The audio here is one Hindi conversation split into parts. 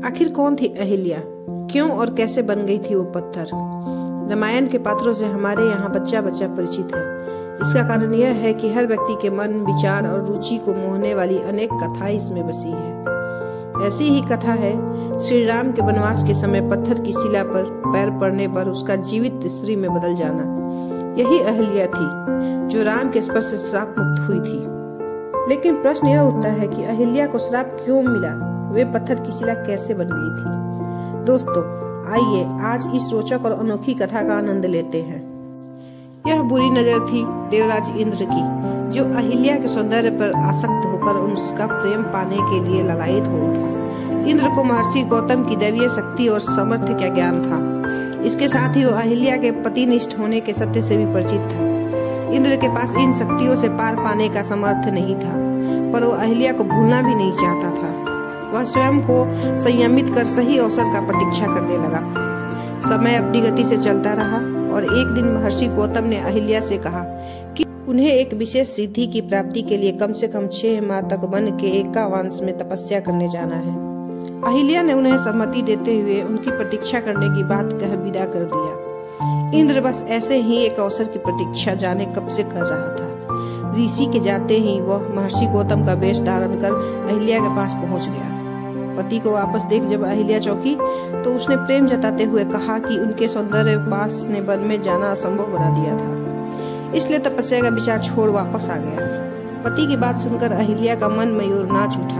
आखिर कौन थी अहिल्या? क्यों और कैसे बन गई थी वो पत्थर? रामायण के पात्रों से हमारे यहाँ बच्चा बच्चा परिचित है। इसका कारण यह है कि हर व्यक्ति के मन, विचार और रुचि को मोहने वाली अनेक कथाएं इसमें बसी है। ऐसी ही कथा है श्री राम के वनवास के समय पत्थर की शिला पर पैर पड़ने पर उसका जीवित स्त्री में बदल जाना। यही अहिल्या थी जो राम के स्पर्श से श्राप मुक्त हुई थी। लेकिन प्रश्न यह उठता है कि अहिल्या को श्राप क्यों मिला? वे पत्थर की शिला कैसे बन गई थी? दोस्तों, आइए आज इस रोचक और अनोखी कथा का आनंद लेते हैं। यह बुरी नजर थी देवराज इंद्र की, जो अहिल्या के सौंदर्य पर आसक्त होकर उसका प्रेम पाने के लिए ललायित हो उठा। इंद्र को महर्षि गौतम की दैवीय शक्ति और सामर्थ्य का ज्ञान था। इसके साथ ही वो अहिल्या के पतिनिष्ठ होने के सत्य से भी परिचित था। इंद्र के पास इन शक्तियों से पार पाने का सामर्थ्य नहीं था, पर वो अहिल्या को भूलना भी नहीं चाहता था। वह स्वयं को संयमित कर सही अवसर का प्रतीक्षा करने लगा। समय अपनी गति से चलता रहा और एक दिन महर्षि गौतम ने अहिल्या से कहा कि उन्हें एक विशेष सिद्धि की प्राप्ति के लिए कम से कम 6 माह तक वन के एकावांश में तपस्या करने जाना है। अहिल्या ने उन्हें सहमति देते हुए उनकी प्रतीक्षा करने की बात कह विदा कर दिया। इंद्र बस ऐसे ही एक अवसर की प्रतीक्षा जाने कब से कर रहा था। ऋषि के जाते ही वह महर्षि गौतम का वेश धारण कर अहिल्या के पास पहुंच गया। पति को वापस देख जब अहिल्या चौंकी तो उसने प्रेम जताते हुए कहा कि उनके सौंदर्य पास ने वन में जाना असंभव बना दिया था, इसलिए तपस्या का विचार छोड़ वापस आ गया। पति की बात सुनकर अहिल्या का मन मयूर नाच उठा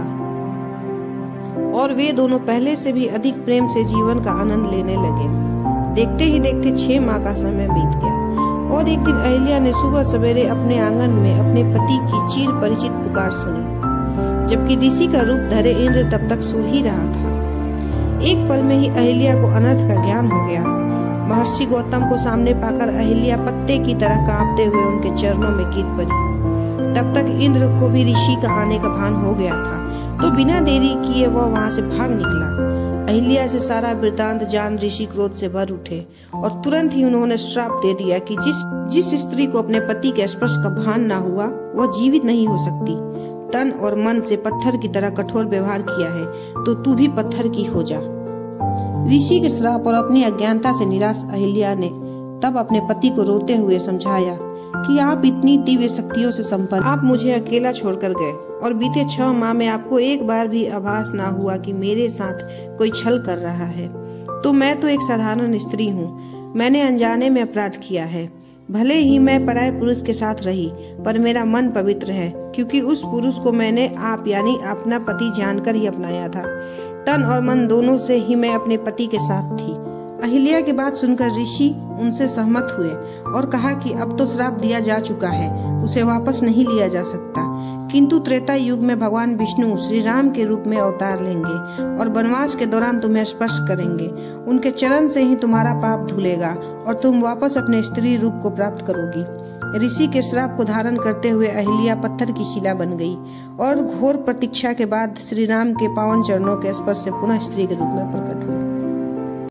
और वे दोनों पहले से भी अधिक प्रेम से जीवन का आनंद लेने लगे। देखते ही देखते 6 माह का समय बीत गया और एक दिन अहिल्या ने सुबह सवेरे अपने आंगन में अपने पति की चिर परिचित पुकार सुनी, जबकि ऋषि का रूप धरे इंद्र तब तक सो ही रहा था। एक पल में ही अहिल्या को अनर्थ का ज्ञान हो गया। महर्षि गौतम को सामने पाकर अहिल्या पत्ते की तरह कांपते हुए उनके चरणों में गिर पड़ी। तब तक इंद्र को भी ऋषि का आने का भान हो गया था, तो बिना देरी किए वह वहां से भाग निकला। अहिल्या से सारा वृतांत जान ऋषि क्रोध से भर उठे और तुरंत ही उन्होंने श्राप दे दिया कि जिस स्त्री को अपने पति के स्पर्श का भान न हुआ वह जीवित नहीं हो सकती। तन और मन से पत्थर की तरह कठोर व्यवहार किया है तो तू भी पत्थर की हो जा। ऋषि के श्राप और अपनी अज्ञानता से निराश अहिल्या ने तब अपने पति को रोते हुए समझाया कि आप इतनी दिव्य शक्तियों से संपन्न, आप मुझे अकेला छोड़कर गए और बीते 6 माह में आपको एक बार भी आभास ना हुआ कि मेरे साथ कोई छल कर रहा है। तो मैं तो एक साधारण स्त्री हूँ, मैंने अनजाने में अपराध किया है। भले ही मैं पराये पुरुष के साथ रही, पर मेरा मन पवित्र है, क्योंकि उस पुरुष को मैंने आप यानी अपना पति जानकर ही अपनाया था। तन और मन दोनों से ही मैं अपने पति के साथ थी। अहिल्या की बात सुनकर ऋषि उनसे सहमत हुए और कहा कि अब तो श्राप दिया जा चुका है, उसे वापस नहीं लिया जा सकता। किंतु त्रेता युग में भगवान विष्णु श्री राम के रूप में अवतार लेंगे और वनवास के दौरान तुम्हें स्पर्श करेंगे। उनके चरण से ही तुम्हारा पाप धुलेगा और तुम वापस अपने स्त्री रूप को प्राप्त करोगी। ऋषि के श्राप को धारण करते हुए अहिल्या पत्थर की शिला बन गई और घोर प्रतीक्षा के बाद श्री राम के पावन चरणों के स्पर्श से पुनः स्त्री के रूप में प्रकट हुई।